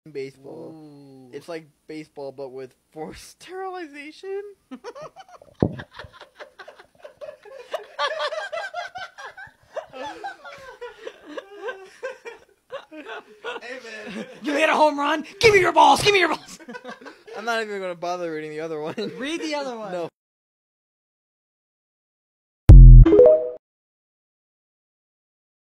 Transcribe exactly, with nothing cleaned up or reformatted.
baseball. Ooh. It's like baseball, but with forced sterilization. Hey man, You hit a home run. Give me your balls. Give me your balls. I'm not even going to bother reading the other one. Read the other one. No.